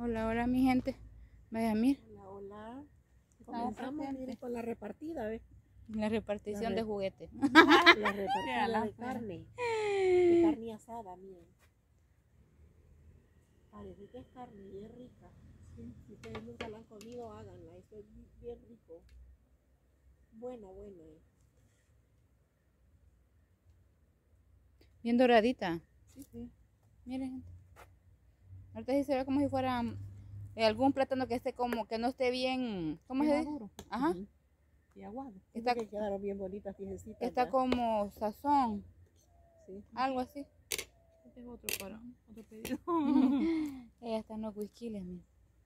Hola, hola mi gente. Vaya, mira. Hola, hola. Estamos Comenzamos, mire, con la repartida, ¿ves? La repartición de juguetes. La repartida de carne asada, miren. Parece que es carne y es rica. Sí. Si ustedes nunca la han comido, háganla. Eso es bien rico. Buena. Bien doradita. Sí. Miren, gente. Ahorita sí se ve como si fuera algún plátano que esté como, que no esté bien, ¿cómo se dice? Maduro. Ajá. Y aguado. Está, Que quedaron bien bonitas, fijecitas. que está como sazón. Sí. Algo así. Este es otro para otro pedido. Ella está en los whisquiles, mira.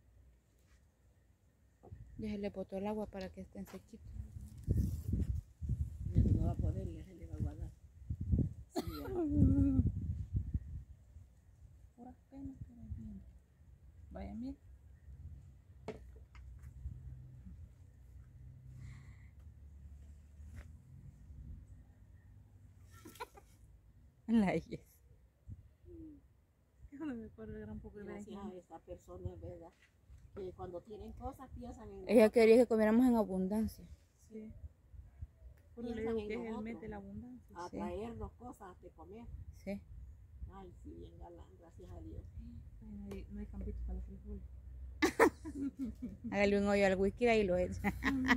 Ya se le botó el agua para que estén sequitos. Ya no va a poder, ya se le va a guardar. Sí, puras penas que van viendo. Vaya, mira. La Yes. Déjame me acuerdo de gran poco de gracias a esta persona, ¿verdad? Que cuando tienen cosas piensan en Ella quería que comiéramos en abundancia. Sí. Pero le digo que es el mes de la abundancia. A Sí. traernos cosas de comer. Sí. Ay, sí, bien galán, gracias a Dios. No hay campito para los frijoles. Hágale un hoyo al whisky y lo echa.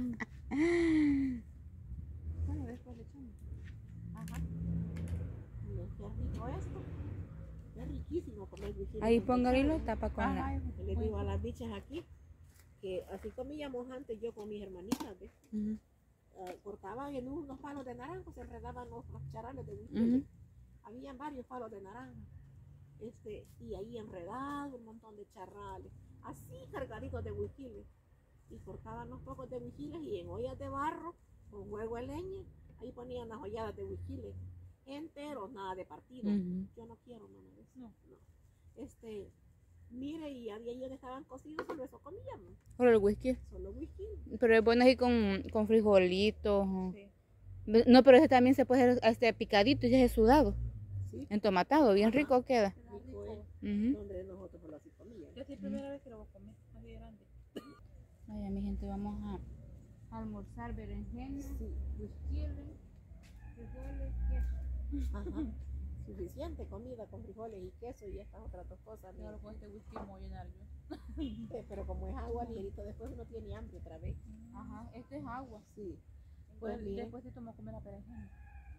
Bueno, después le echamos. Ajá. Miren, qué rico esto. Es riquísimo comer whisky. Ahí póngale y lo tapa con la... Le digo a las bichas aquí que así comíamos antes yo con mis hermanitas, ¿ves? Cortaban en unos palos de naranja, se enredaban los charales de whisky. Habían varios palos de naranja. Y ahí enredado un montón de charrales, así cargaditos de huijiles, y cortaban los pocos de huijiles y en ollas de barro con huevo de leña, ahí ponían las holladas de huijiles enteros, nada de partido. Yo no quiero nada de eso. No. Mire, y había ahí donde estaban cocidos, solo eso comíamos. Solo el whisky. Solo whisky. Pero es bueno así con frijolitos. Sí. No, pero ese también se puede hacer picadito y ese es sudado. Sí. Entomatado, bien rico queda. Rico es. Donde nosotros solo así comíamos. Yo es la primera vez que lo voy a comer, así grande. Vaya, mi gente, vamos a almorzar berenjena, whisky, frijoles, queso. Ajá. Suficiente comida con frijoles y queso y estas otras dos cosas. Claro, con este whisky me voy a llenar yo. Pero como es agua, ligerito, después uno tiene hambre otra vez. Ajá, este es agua. Sí. Pues bien. Después sí tomo comer la berenjena.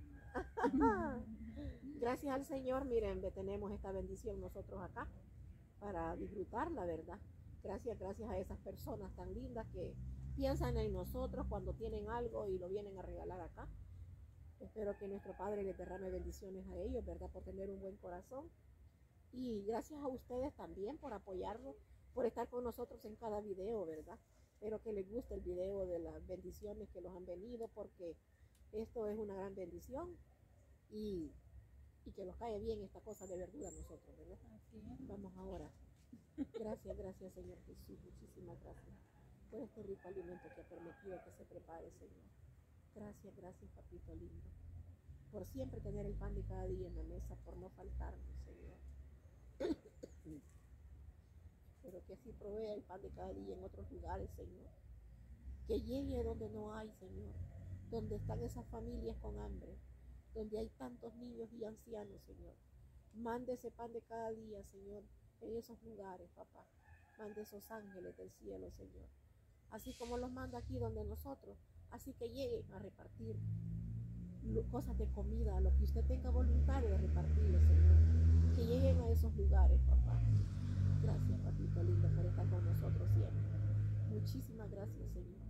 Gracias al Señor, miren, tenemos esta bendición nosotros acá para disfrutarla, ¿verdad? Gracias a esas personas tan lindas que piensan en nosotros cuando tienen algo y lo vienen a regalar acá. Espero que nuestro Padre les derrame bendiciones a ellos, ¿verdad? Por tener un buen corazón. Y gracias a ustedes también por apoyarnos, por estar con nosotros en cada video, ¿verdad? Espero que les guste el video de las bendiciones que los han venido, porque esto es una gran bendición y que nos cae bien esta cosa de verdura a nosotros, ¿verdad? Así es. Vamos ahora. Gracias, Señor Jesús. Muchísimas gracias por este rico alimento que ha permitido que se prepare, Señor. Gracias, papito lindo, por siempre tener el pan de cada día en la mesa, por no faltarnos, Señor. Pero que así provea el pan de cada día en otros lugares, Señor. Que llegue donde no hay, Señor. Donde están esas familias con hambre. Donde hay tantos niños y ancianos, Señor. Mande ese pan de cada día, Señor, en esos lugares, papá. Mande esos ángeles del cielo, Señor. Así como los manda aquí donde nosotros. Así que lleguen a repartir cosas de comida, lo que usted tenga voluntad de repartirle, Señor. Que lleguen a esos lugares, papá. Gracias, papito lindo, por estar con nosotros siempre. Muchísimas gracias, Señor.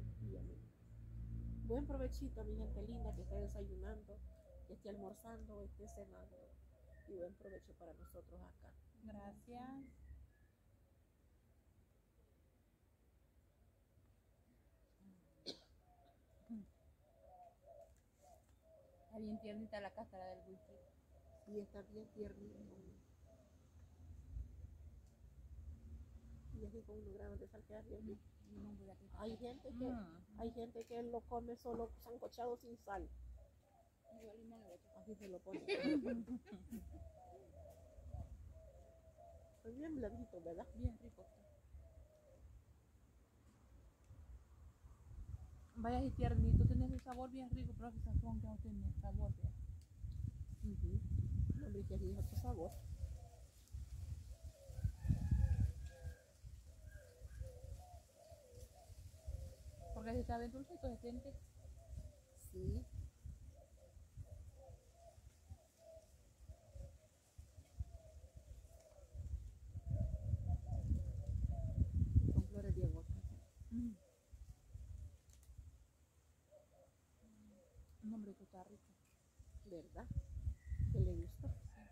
Buen provechito, mi gente linda, que esté desayunando, que esté almorzando, esté cenando. Y buen provecho para nosotros acá. Gracias. Está bien tiernita la cáscara del whisky. Sí, está bien tiernito. Y así con unos granos de sal queda bien rico. Hay gente que lo come solo sancochado sin sal. Así se lo pone. Es bien blandito, ¿verdad? Bien rico está. Vaya y tiernito, tiene ese sabor bien rico, pero ese sazón que no tiene sabor. ¿Vea? Hombre, que rico tu sabor. Porque si está bien dulcito, se siente. Sí. Son flores bien otras, Un hombre que está rico. ¿verdad? ¿Qué le gusta?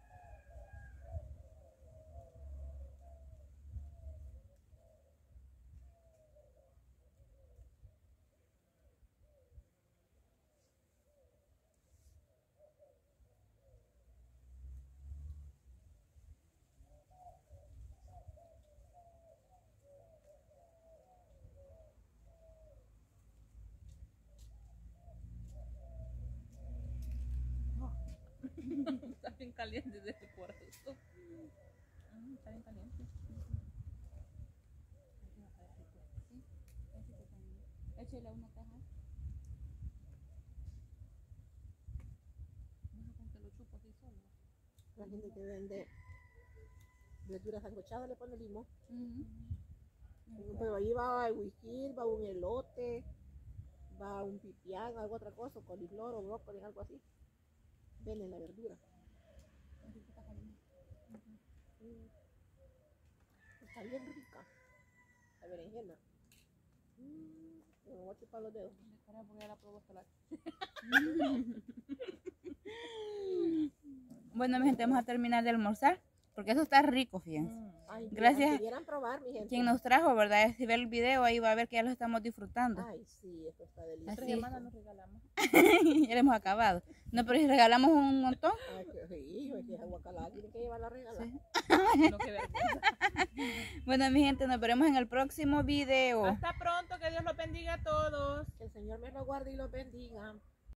Está bien caliente de su corazón. Está bien caliente. Sí, ese que también. Échale una caja. Deja con que lo chupo así solo. La gente que vende verduras sancochadas le pone limón. Pero ahí va el whisky, va un elote, va un pipián, algo otra cosa, coliflor o brócoli, algo así. Venden la verdura. Está bien rica. La berenjena. Me voy a chupar los dedos. Espera, porque ya la probó hasta la... Bueno, mi gente, vamos a terminar de almorzar. Porque eso está rico, fíjense. Ay, Gracias. Quisieran probar, mi gente. Quien nos trajo, ¿verdad? Si ve el video, ahí va a ver que ya lo estamos disfrutando. Ay, sí, esto está delicioso. Tres Así. semanas nos regalamos. Ya lo hemos acabado. No, pero si regalamos un montón. Ay, que sí, es que es aguacalada, tienen que llevarla a regalar. Sí. No, qué vergüenza. Bueno, mi gente, nos veremos en el próximo video. Hasta pronto, que Dios los bendiga a todos. Que el Señor me lo guarde y lo bendiga.